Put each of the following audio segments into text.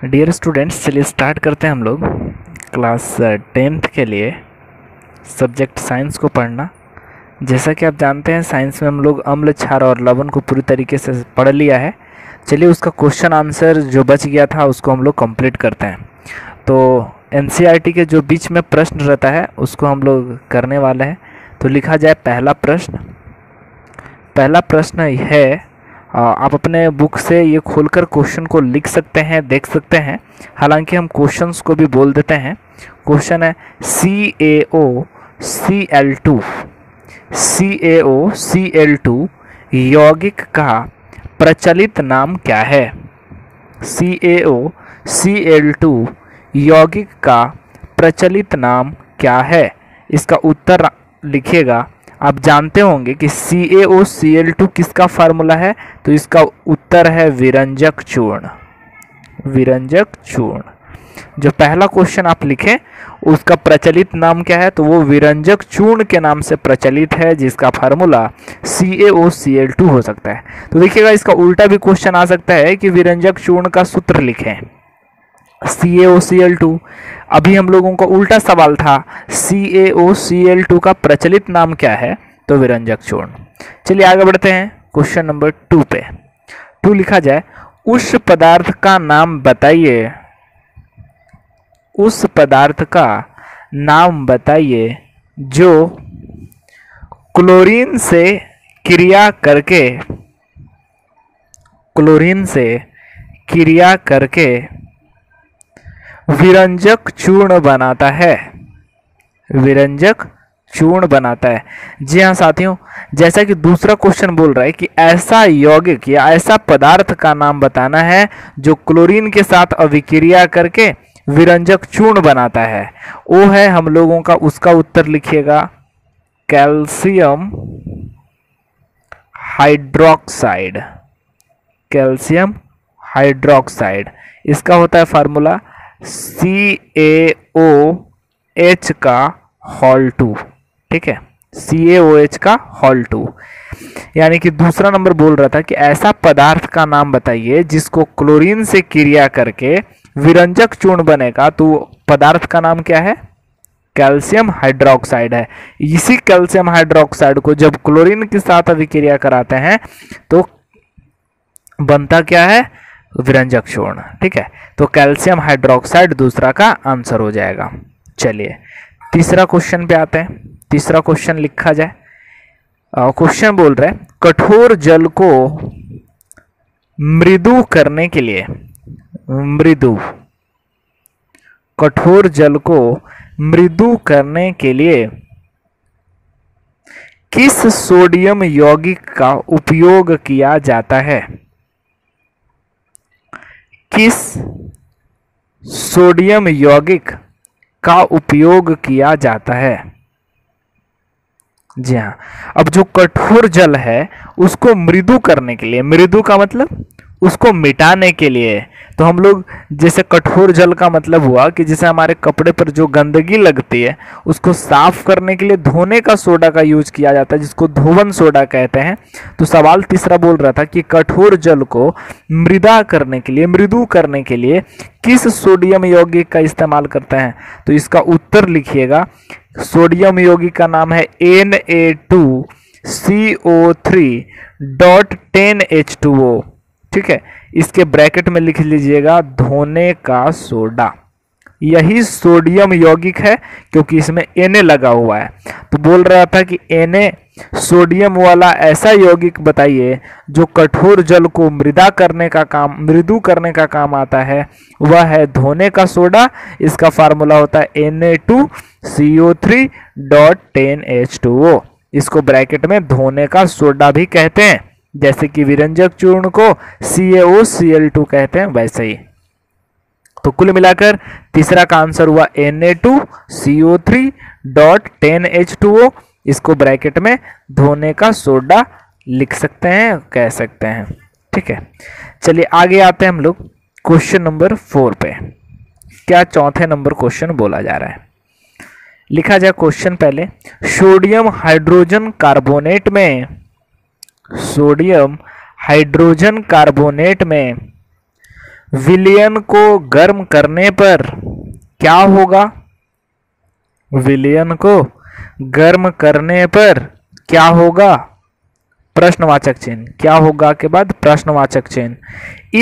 Dear students, चलिए start करते हैं हम लोग क्लास 10th के लिए सब्जेक्ट साइंस को पढ़ना। जैसा कि आप जानते हैं, साइंस में हम लोग अम्ल, क्षार और लवण को पूरी तरीके से पढ़ लिया है। चलिए उसका क्वेश्चन आंसर जो बच गया था उसको हम लोग कंप्लीट करते हैं। तो एनसीईआरटी के जो बीच में प्रश्न रहता है उसको हम लोग करने वाले हैं। तो लिखा जाए पहला प्रश्न है, आप अपने बुक से ये खोलकर क्वेश्चन को लिख सकते हैं, देख सकते हैं। हालांकि हम क्वेश्चंस को भी बोल देते हैं। क्वेश्चन है CaOCl2 यौगिक का प्रचलित नाम क्या है? CaOCl2 यौगिक का प्रचलित नाम क्या है? इसका उत्तर लिखिएगा। आप जानते होंगे कि CaOCl2 किसका फार्मूला है, तो इसका उत्तर है विरंजक चूर्ण। जो पहला क्वेश्चन आप लिखें उसका प्रचलित नाम क्या है, तो वो विरंजक चूर्ण के नाम से प्रचलित है, जिसका फार्मूला CaOCl2 हो सकता है। तो देखिएगा, इसका उल्टा भी क्वेश्चन आ सकता है कि विरंजक चूर्ण का सूत्र लिखें CaOCl2। अभी हम लोगों का उल्टा सवाल था, CaOCl2 का प्रचलित नाम क्या है, तो विरंजक चूर्ण। चलिए आगे बढ़ते हैं क्वेश्चन नंबर 2 पे। 2 लिखा जाए, उस पदार्थ का नाम बताइए, उस पदार्थ का नाम बताइए जो क्लोरीन से क्रिया करके विरंजक चूर्ण बनाता है। विरंजक चूर्ण बनाता है। जी हाँ साथियों, जैसा कि दूसरा क्वेश्चन बोल रहा है कि ऐसा यौगिक या ऐसा पदार्थ का नाम बताना है जो क्लोरीन के साथ अभिक्रिया करके विरंजक चूर्ण बनाता है। वो है हम लोगों का, उसका उत्तर लिखिएगा कैल्शियम हाइड्रोक्साइड। इसका होता है फार्मूला CaOH का होल 2। ठीक है, CaOH का होल 2। यानी कि दूसरा नंबर बोल रहा था कि ऐसा पदार्थ का नाम बताइए जिसको क्लोरीन से क्रिया करके विरंजक चूर्ण बनेगा। तो पदार्थ का नाम क्या है? कैल्शियम हाइड्रोक्साइड है। इसी कैल्शियम हाइड्रोक्साइड को जब क्लोरीन के साथ अभिक्रिया कराते हैं तो बनता क्या है? विरंजक चूर्ण। ठीक है, तो कैल्शियम हाइड्रोक्साइड दूसरा का आंसर हो जाएगा। चलिए तीसरा क्वेश्चन पे आते हैं। तीसरा क्वेश्चन लिखा जाए, क्वेश्चन बोल रहे हैं कठोर जल को मृदु करने के लिए, कठोर जल को मृदु करने के लिए किस सोडियम यौगिक का उपयोग किया जाता है? किस सोडियम यौगिक का उपयोग किया जाता है? जी हाँ, अब जो कठोर जल है उसको मृदु करने के लिए, मृदु का मतलब उसको मिटाने के लिए, तो हम लोग जैसे कठोर जल का मतलब हुआ कि जैसे हमारे कपड़े पर जो गंदगी लगती है उसको साफ करने के लिए धोने का सोडा का यूज किया जाता है, जिसको धोवन सोडा कहते हैं। तो सवाल तीसरा बोल रहा था कि कठोर जल को मृदु करने के लिए किस सोडियम यौगिक का इस्तेमाल करते हैं? तो इसका उत्तर लिखिएगा। सोडियम यौगिक का नाम है Na2CO3.10H2O। ठीक है, इसके ब्रैकेट में लिख लीजिएगा धोने का सोडा। यही सोडियम यौगिक है क्योंकि इसमें Na लगा हुआ है। तो बोल रहा था कि Na सोडियम वाला ऐसा यौगिक बताइए जो कठोर जल को मृदु करने का काम आता है, वह है धोने का सोडा। इसका फार्मूला होता है Na2CO3.10H2O। इसको ब्रैकेट में धोने का सोडा भी कहते हैं, जैसे कि विरंजक चूर्ण को CaOCl2 कहते हैं वैसे ही। तो कुल मिलाकर तीसरा का आंसर हुआ Na2CO3.10H2O। इसको ब्रैकेट में धोने का सोडा लिख सकते हैं, कह सकते हैं। ठीक है, चलिए आगे आते हैं हम लोग क्वेश्चन नंबर 4 पे। क्या चौथे नंबर क्वेश्चन बोला जा रहा है? लिखा जाए क्वेश्चन पहले, सोडियम हाइड्रोजन कार्बोनेट में विलयन को गर्म करने पर क्या होगा? विलयन को गर्म करने पर क्या होगा? प्रश्नवाचक चिन्ह। क्या होगा के बाद प्रश्नवाचक चिन्ह।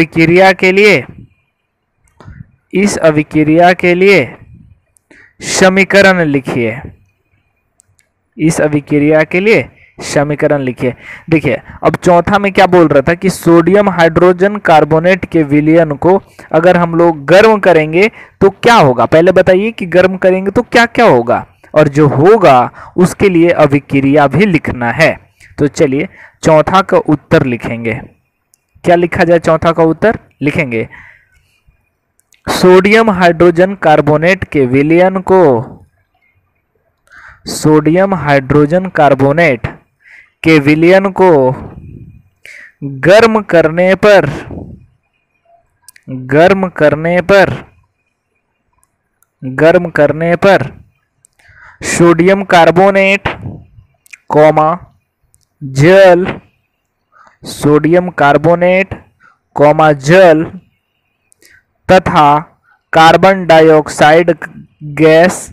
इस अभिक्रिया के लिए समीकरण लिखिए। इस अभिक्रिया के लिए समीकरण लिखिए। देखिए अब चौथा में क्या बोल रहा था कि सोडियम हाइड्रोजन कार्बोनेट के विलयन को अगर हम लोग गर्म करेंगे तो क्या होगा? पहले बताइए कि गर्म करेंगे तो क्या क्या होगा, और जो होगा उसके लिए अभिक्रिया भी लिखना है। तो चलिए चौथा का उत्तर लिखेंगे। क्या लिखा जाए? चौथा का उत्तर लिखेंगे सोडियम हाइड्रोजन कार्बोनेट के विलयन को सोडियम हाइड्रोजन कार्बोनेट के विलयन को गर्म करने पर सोडियम कार्बोनेट कॉमा जल, सोडियम कार्बोनेट कॉमा जल तथा कार्बन डाइऑक्साइड गैस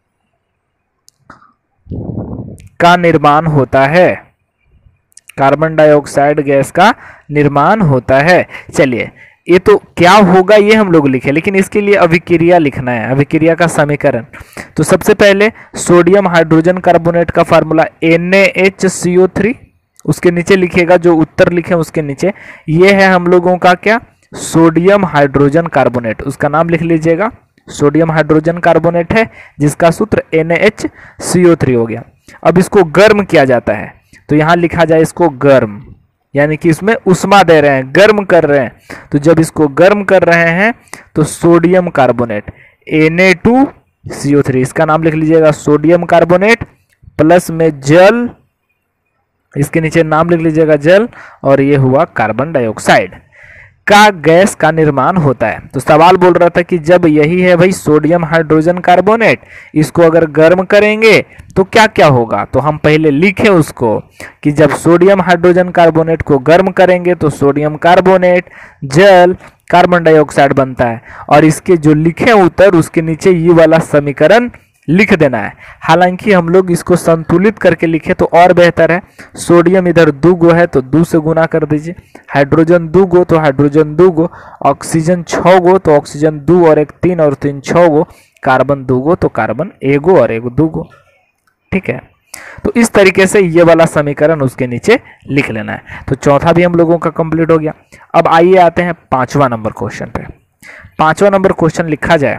का निर्माण होता है। कार्बन डाइऑक्साइड गैस का निर्माण होता है। चलिए ये तो क्या होगा ये हम लोग लिखे, लेकिन इसके लिए अभिक्रिया लिखना है, अभिक्रिया का समीकरण। तो सबसे पहले सोडियम हाइड्रोजन कार्बोनेट का फार्मूला NaHCO3, उसके नीचे लिखिएगा जो उत्तर लिखे उसके नीचे। ये है हम लोगों का क्या? सोडियम हाइड्रोजन कार्बोनेट, उसका नाम लिख लीजिएगा। सोडियम हाइड्रोजन कार्बोनेट है जिसका सूत्र NaHCO3 हो गया। अब इसको गर्म किया जाता है तो यहां लिखा जाए इसको गर्म, यानी कि इसमें उष्मा दे रहे हैं, गर्म कर रहे हैं। तो जब इसको गर्म कर रहे हैं तो सोडियम कार्बोनेट Na2CO3, इसका नाम लिख लीजिएगा सोडियम कार्बोनेट, प्लस में जल, इसके नीचे नाम लिख लीजिएगा जल, और ये हुआ कार्बन डाइऑक्साइड का गैस का निर्माण होता है। तो सवाल बोल रहा था कि जब यही है भाई सोडियम हाइड्रोजन कार्बोनेट, इसको अगर गर्म करेंगे तो क्या क्या होगा? तो हम पहले लिखें उसको कि जब सोडियम हाइड्रोजन कार्बोनेट को गर्म करेंगे तो सोडियम कार्बोनेट, जल, कार्बन डाइऑक्साइड बनता है। और इसके जो लिखे उत्तर उसके नीचे ये वाला समीकरण लिख देना है। हालांकि हम लोग इसको संतुलित करके लिखे तो और बेहतर है। सोडियम इधर 2 गो है तो 2 से गुना कर दीजिए, हाइड्रोजन 2 गो तो हाइड्रोजन 2 गो, ऑक्सीजन 6 गो तो ऑक्सीजन 2 और 1 3 और 3 6 गो, कार्बन 2 गो तो कार्बन 1 गो और 1 2 गो। ठीक है, तो इस तरीके से ये वाला समीकरण उसके नीचे लिख लेना है। तो चौथा भी हम लोगों का कंप्लीट हो गया। अब आइए आते हैं 5वां नंबर क्वेश्चन पे। 5वां नंबर क्वेश्चन लिखा जाए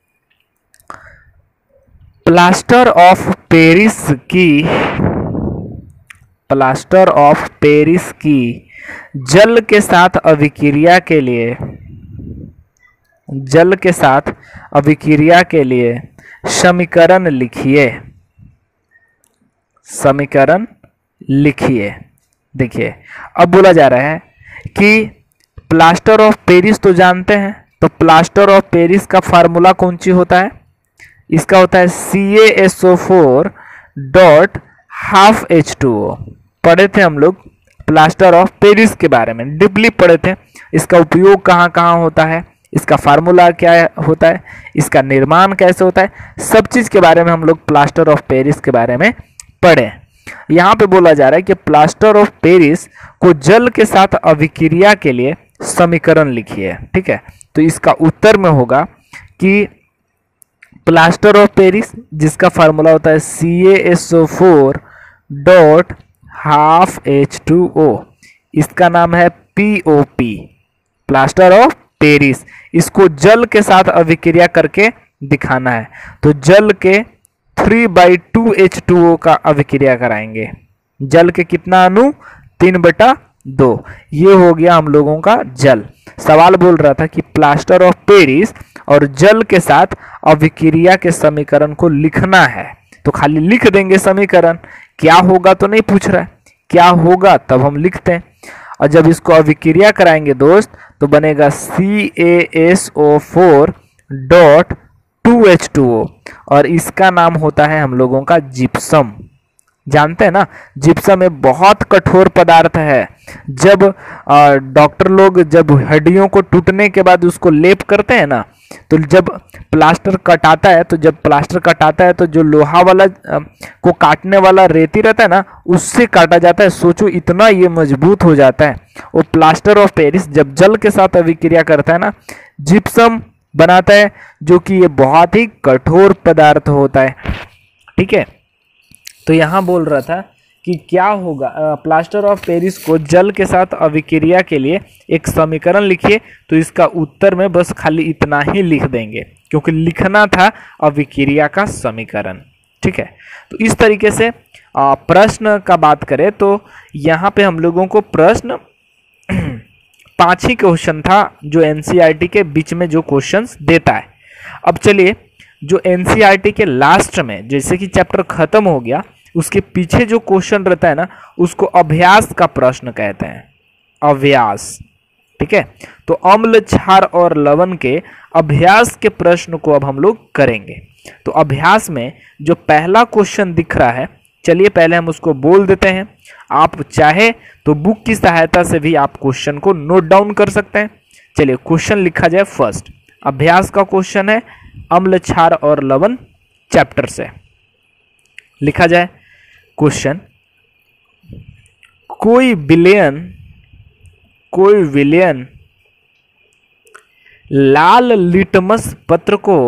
प्लास्टर ऑफ पेरिस की जल के साथ अभिक्रिया के लिए समीकरण लिखिए। देखिए अब बोला जा रहा है कि प्लास्टर ऑफ पेरिस तो जानते हैं, तो प्लास्टर ऑफ पेरिस का फार्मूला कौन सी होता है? इसका होता है CaSO4 डॉट हाफ H2O। पढ़े थे हम लोग प्लास्टर ऑफ पेरिस के बारे में, डीपली पढ़े थे। इसका उपयोग कहाँ कहाँ होता है, इसका फार्मूला क्या होता है, इसका निर्माण कैसे होता है, सब चीज के बारे में हम लोग प्लास्टर ऑफ पेरिस के बारे में पढ़े। यहाँ पे बोला जा रहा है कि प्लास्टर ऑफ पेरिस को जल के साथ अभिक्रिया के लिए समीकरण लिखिए। ठीक है, तो इसका उत्तर में होगा कि प्लास्टर ऑफ पेरिस जिसका फार्मूला होता है CaSO4 डॉट हाफ H2O, इसका नाम है POP, प्लास्टर ऑफ पेरिस। इसको जल के साथ अभिक्रिया करके दिखाना है, तो जल के 3/2 H2O का अभिक्रिया कराएंगे। जल के कितना अणु? 3/2। ये हो गया हम लोगों का जल। सवाल बोल रहा था कि प्लास्टर ऑफ पेरिस और जल के साथ अभिक्रिया के समीकरण को लिखना है, तो खाली लिख देंगे समीकरण, क्या होगा तो नहीं पूछ रहा है, क्या होगा तब हम लिखते हैं। और जब इसको अभिक्रिया कराएंगे दोस्त तो बनेगा CaSO4 डॉट 2H2O, और इसका नाम होता है हम लोगों का जिप्सम। जानते हैं ना, जिप्सम एक बहुत कठोर पदार्थ है। जब डॉक्टर लोग जब हड्डियों को टूटने के बाद उसको लेप करते हैं ना, तो जब प्लास्टर कटाता है, तो जो लोहा वाला को काटने वाला रेती रहता है ना, उससे काटा जाता है। सोचो इतना ये मजबूत हो जाता है। वो प्लास्टर ऑफ पेरिस जब जल के साथ अभिक्रिया करता है ना, जिप्सम बनाता है, जो कि ये बहुत ही कठोर पदार्थ होता है। ठीक है, तो यहाँ बोल रहा था कि क्या होगा, प्लास्टर ऑफ पेरिस को जल के साथ अभिक्रिया के लिए एक समीकरण लिखिए। तो इसका उत्तर में बस खाली इतना ही लिख देंगे, क्योंकि लिखना था अभिक्रिया का समीकरण। ठीक है, तो इस तरीके से प्रश्न का बात करें तो यहाँ पे हम लोगों को प्रश्न 5 ही क्वेश्चन था जो एनसीईआरटी के बीच में जो क्वेश्चंस देता है। अब चलिए, जो एनसीईआरटी के लास्ट में जैसे कि चैप्टर खत्म हो गया, उसके पीछे जो क्वेश्चन रहता है ना, उसको अभ्यास का प्रश्न कहते हैं। अभ्यास, ठीक है। तो अम्ल, क्षार और लवण के अभ्यास के प्रश्न को अब हम लोग करेंगे। तो अभ्यास में जो पहला क्वेश्चन दिख रहा है, चलिए पहले हम उसको बोल देते हैं। आप चाहे तो बुक की सहायता से भी आप क्वेश्चन को नोट डाउन कर सकते हैं। चलिए क्वेश्चन लिखा जाए। फर्स्ट अभ्यास का क्वेश्चन है अम्ल, क्षार और लवण चैप्टर से। लिखा जाए क्वेश्चन, कोई विलयन लाल लिटमस पत्र को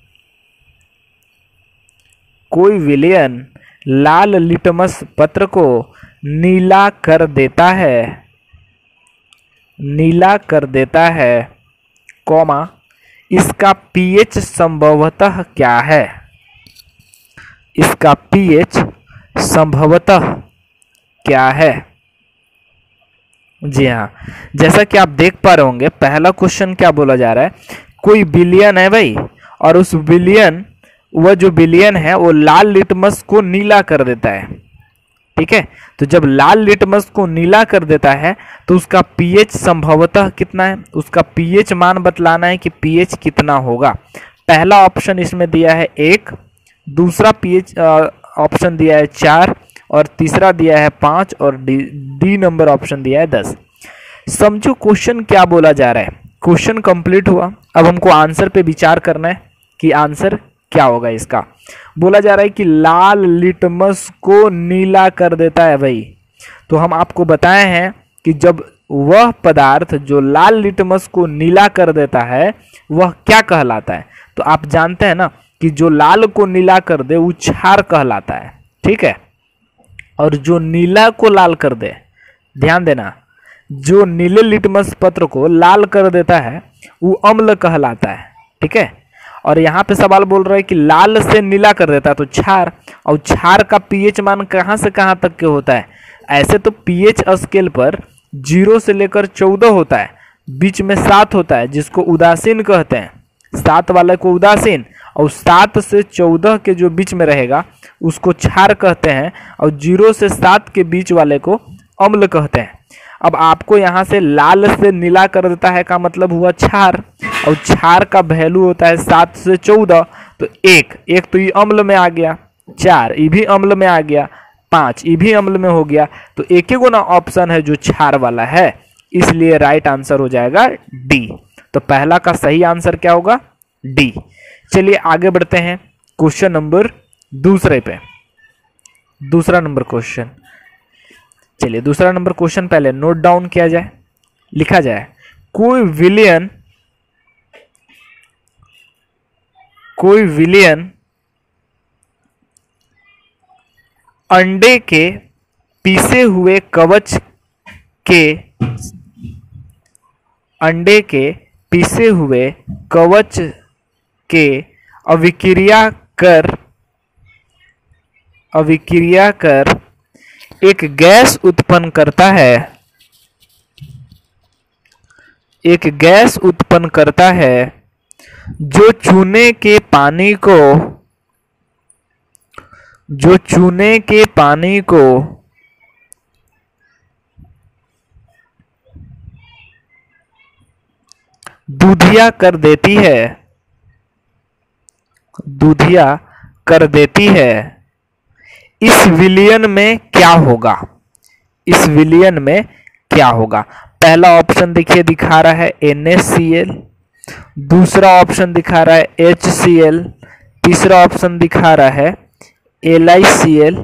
नीला कर देता है, कॉमा, इसका पीएच संभवतः क्या है? इसका पीएच संभवतः क्या है? जी हाँ, जैसा कि आप देख पा रहे होंगे, पहला क्वेश्चन क्या बोला जा रहा है, कोई विलयन है भाई, और उस विलयन, वह जो विलयन है वो लाल लिटमस को नीला कर देता है। ठीक है, तो जब लाल लिटमस को नीला कर देता है तो उसका पीएच संभवतः कितना है, उसका पीएच मान बतलाना है कि पीएच कितना होगा। पहला ऑप्शन इसमें दिया है 1, दूसरा पीएच ऑप्शन दिया है 4, और तीसरा दिया है 5, और डी नंबर ऑप्शन दिया है 10। समझो क्वेश्चन क्या बोला जा रहा है। क्वेश्चन कंप्लीट हुआ, अब हमको आंसर पे विचार करना है कि आंसर क्या होगा। इसका बोला जा रहा है कि लाल लिटमस को नीला कर देता है भाई। तो हम आपको बताए हैं कि जब वह पदार्थ जो लाल लिटमस को नीला कर देता है वह क्या कहलाता है। तो आप जानते हैं ना कि जो लाल को नीला कर दे वो क्षार कहलाता है। ठीक है, और जो नीला को लाल कर दे, ध्यान देना, जो नीले लिटमस पत्र को लाल कर देता है वो अम्ल कहलाता है। ठीक है, और यहाँ पे सवाल बोल रहा है कि लाल से नीला कर देता है तो क्षार, और क्षार का पीएच मान कहाँ से कहाँ तक के होता है। ऐसे तो पीएच स्केल पर 0 से लेकर 14 होता है, बीच में 7 होता है जिसको उदासीन कहते हैं, 7 वाले को उदासीन, और 7 से 14 के जो बीच में रहेगा उसको क्षार कहते हैं, और 0 से 7 के बीच वाले को अम्ल कहते हैं। अब आपको यहाँ से लाल से नीला कर देता है का मतलब हुआ क्षार, और क्षार का वैल्यू होता है 7 से 14, तो एक तो ये अम्ल में आ गया, 4 ये भी अम्ल में आ गया, 5 ये भी अम्ल में हो गया। तो एक ही गुना ऑप्शन है जो क्षार वाला है, इसलिए राइट आंसर हो जाएगा डी। तो पहला का सही आंसर क्या होगा? डी। चलिए आगे बढ़ते हैं क्वेश्चन नंबर दूसरे पे। दूसरा नंबर क्वेश्चन, चलिए दूसरा नंबर क्वेश्चन पहले नोट डाउन किया जाए। लिखा जाए, कोई विलयन अंडे के पीसे हुए कवच के अभिक्रिया कर एक गैस उत्पन्न करता है जो चूने के पानी को दूधिया कर देती है। इस विलयन में क्या होगा, इस विलयन में क्या होगा। पहला ऑप्शन देखिए दिखा रहा है NaCl, दूसरा ऑप्शन दिखा रहा है HCl, तीसरा ऑप्शन दिखा रहा है LiCl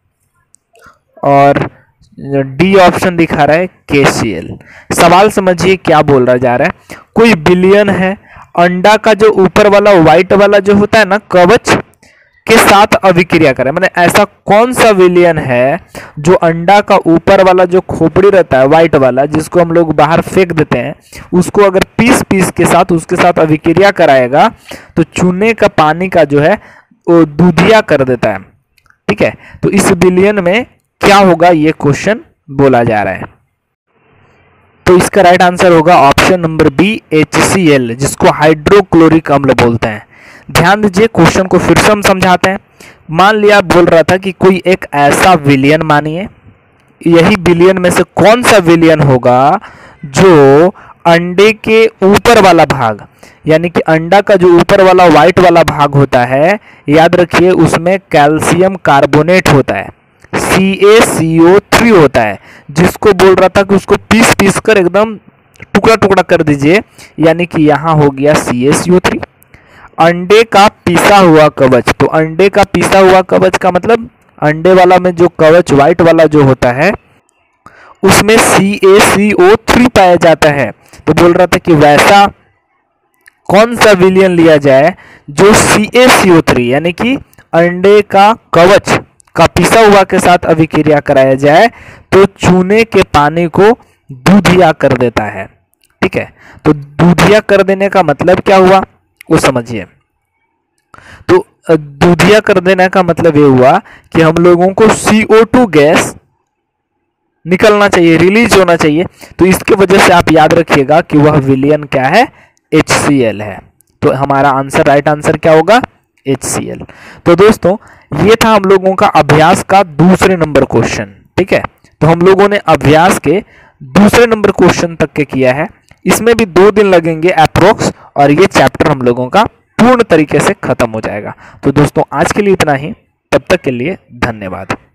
और डी ऑप्शन दिखा रहा है KCl। सवाल समझिए क्या बोल रहा जा रहा है। कोई विलयन है, अंडा का जो ऊपर वाला व्हाइट वाला जो होता है ना कवच के साथ अभिक्रिया करे, मैंने ऐसा कौन सा विलयन है जो अंडा का ऊपर वाला जो खोपड़ी रहता है व्हाइट वाला जिसको हम लोग बाहर फेंक देते हैं, उसको अगर पीस पीस के साथ उसके साथ अभिक्रिया कराएगा तो चूने का पानी का जो है वो दूधिया कर देता है। ठीक है, तो इस विलयन में क्या होगा ये क्वेश्चन बोला जा रहा है। तो इसका राइट आंसर होगा ऑप्शन नंबर बी HCl, जिसको हाइड्रोक्लोरिक अम्ल बोलते हैं। ध्यान दीजिए, क्वेश्चन को फिर से हम समझाते हैं। मान लिया बोल रहा था कि कोई एक ऐसा विलयन, मानिए यही विलयन में से कौन सा विलयन होगा जो अंडे के ऊपर वाला भाग, यानी कि अंडा का जो ऊपर वाला व्हाइट वाला भाग होता है, याद रखिए उसमें कैल्शियम कार्बोनेट होता है, CaCO3 होता है, जिसको बोल रहा था कि उसको पीस पीस कर एकदम टुकड़ा टुकड़ा कर दीजिए, यानी कि यहाँ हो गया CaCO3। अंडे का पीसा हुआ कवच, तो अंडे का पीसा हुआ कवच का मतलब अंडे वाला में जो कवच व्हाइट वाला जो होता है उसमें CaCO3 पाया जाता है। तो बोल रहा था कि वैसा कौन सा विलयन लिया जाए जो CaCO3 यानी कि अंडे का कवच का पिसा हुआ के साथ अभिक्रिया कराया जाए तो चूने के पानी को दूधिया कर देता है। ठीक है, तो दूधिया कर देने का मतलब क्या हुआ वो समझिए। तो दूधिया कर देने का मतलब ये हुआ कि हम लोगों को CO2 गैस निकलना चाहिए, रिलीज होना चाहिए। तो इसके वजह से आप याद रखिएगा कि वह विलयन क्या है, HCl है। तो हमारा आंसर, राइट आंसर क्या होगा, HCl। तो दोस्तों ये था हम लोगों का अभ्यास का दूसरे नंबर क्वेश्चन। ठीक है, तो हम लोगों ने अभ्यास के दूसरे नंबर क्वेश्चन तक के किया है। इसमें भी 2 दिन लगेंगे अप्रोक्स, और ये चैप्टर हम लोगों का पूर्ण तरीके से खत्म हो जाएगा। तो दोस्तों आज के लिए इतना ही, तब तक के लिए धन्यवाद।